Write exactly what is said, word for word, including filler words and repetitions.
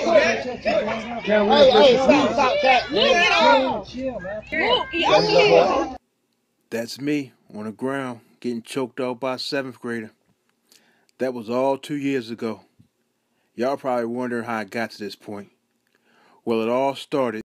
hey, stop, stop, stop. Chill, chill, man. That's me on the ground getting choked out by a seventh grader. That was all two years ago. Y'all probably wondering how I got to this point. Well, it all started